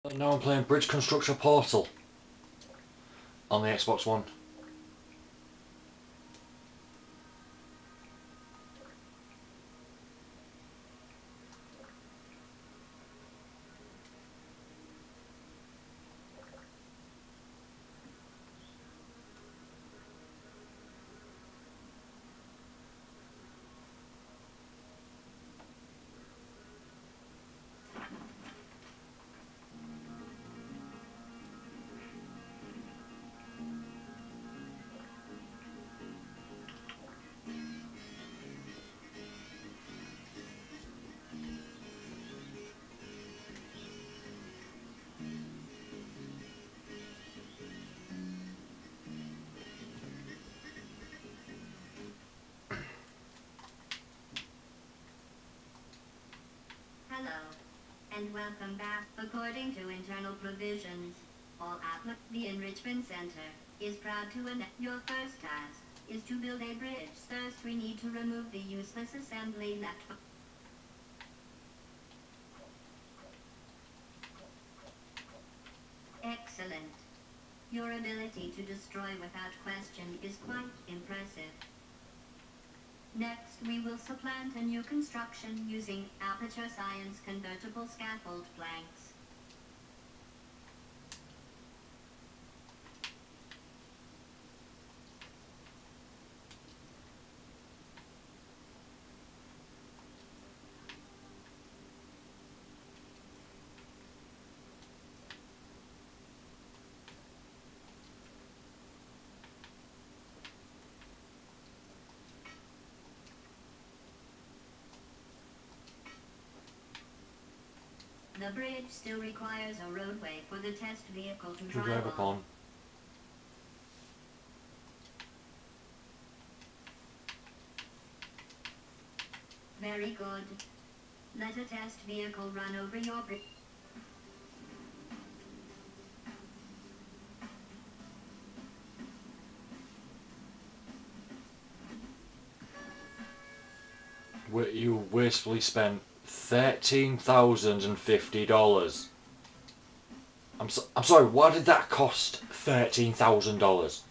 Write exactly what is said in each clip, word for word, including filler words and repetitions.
Now I'm playing Bridge Constructor Portal on the Xbox One. Hello, and welcome back. According to internal provisions, all appli- the Enrichment Center is proud to announce your first task is to build a bridge. First, we need to remove the useless assembly left. Excellent. Your ability to destroy without question is quite impressive. Next, we will supplant a new construction using Aperture Science convertible scaffold planks. The bridge still requires a roadway for the test vehicle to To drive, drive on. upon. Very good. Let a test vehicle run over your bridge. You wastefully spent thirteen thousand and fifty dollars. I'm so, I'm sorry. Why did that cost thirteen thousand dollars?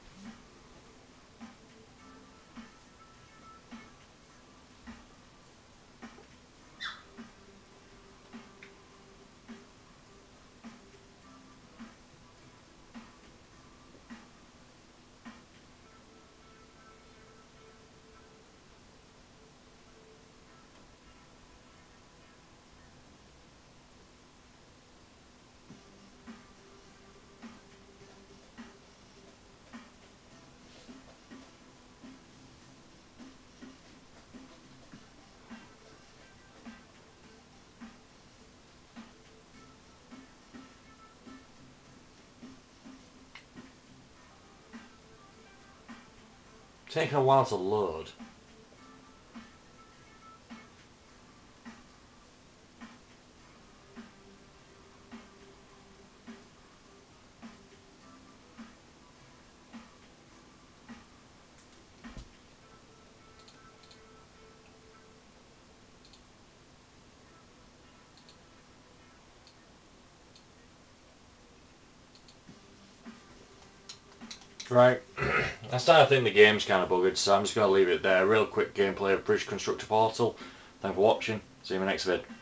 Taking a while to load. Right, I started to think the game's kind of buggered, so I'm just going to leave it there. Real quick gameplay of Bridge Constructor Portal. Thanks for watching. See you in my next vid.